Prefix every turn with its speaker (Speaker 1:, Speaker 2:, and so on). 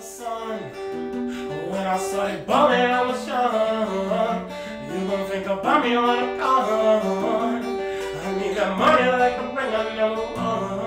Speaker 1: sun. When I started balling, I was young. You gon' think about me when I'm gone. I need that money like a ring I never won.